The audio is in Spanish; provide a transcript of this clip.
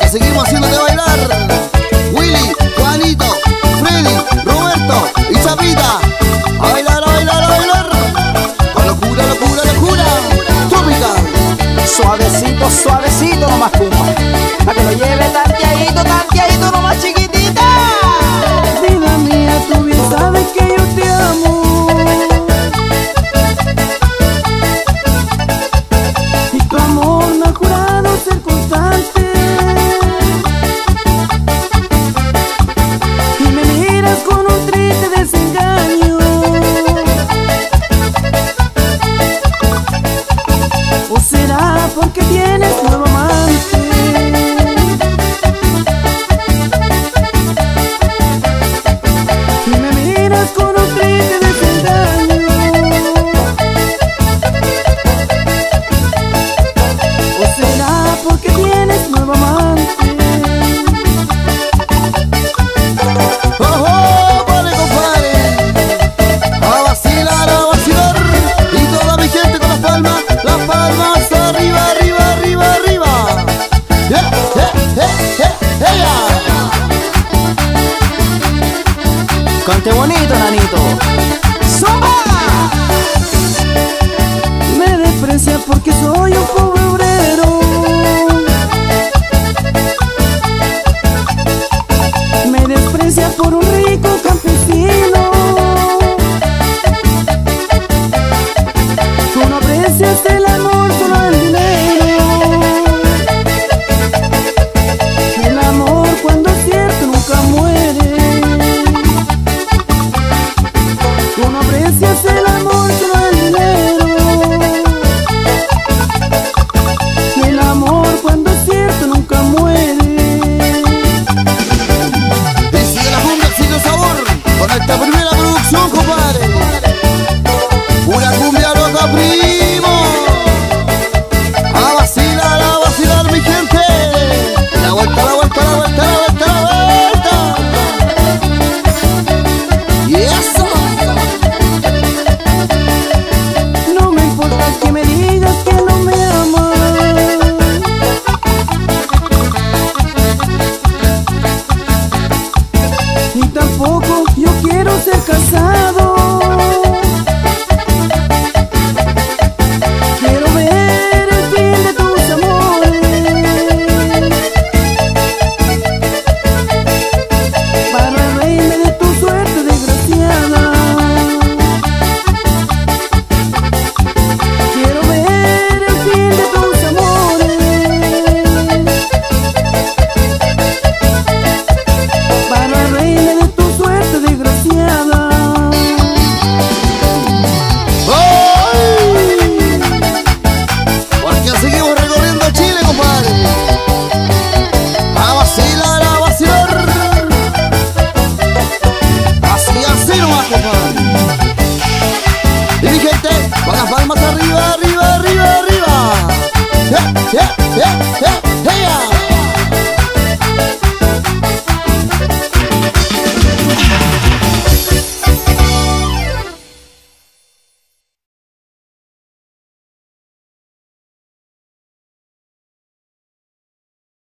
seguimos haciéndote bailar. Willy, Juanito, Freddy, Roberto y Chapita. A bailar, a bailar, a bailar. Con locura, locura, locura. Tropical. Suavecito, suavecito nomás, puma, pa' que lo lleve tanteadito nomás, chiquitita. Vida mía, tú bien sabes que yo te amo, y tu amor me ha jurado ser constante. Y me miras con un triste desengaño. ¿O será porque tienes nuevo amante? Y me miras con un triste desengaño. ¿O será porque tienes nuevo amante? ¡Oh, oh! Vale, compadre. A vacilar, a vacilar. Y toda mi gente con las palmas arriba, arriba, arriba, arriba. Yeah, yeah, yeah, yeah, yeah. Cante bonito, nanito. ¡Zumba! Me desprecia porque soy un pobre obrero. Me desprecia por un rico campesino. Tú no aprecias el amor, solo el dinero. El amor, cuando es cierto, nunca muere. Tú no aprecias el amor, solo el dinero. El amor, cuando es cierto, nunca muere. Y sigue la cumbia, sigue el sabor. Con esta primera producción, compadre. Una cumbia loca, primo. A vacilar, mi gente. La vuelta, la vuelta, la vuelta, la vuelta, la vuelta. Y eso. No me importa que me digas que no me amas. Y tampoco yo quiero ser casado. Quiero ver el fin de tus amores, para reírme de tu suerte desgraciada. Quiero ver el fin de tus amores, para reírme de tu suerte desgraciada. ¡Ay! Porque seguimos recorriendo Chile, compadre. A vacilar, a vacilar. Así nomás, compadre. Y mi gente, con las palmas arriba, arriba, arriba, arriba. Yeah, yeah, yeah.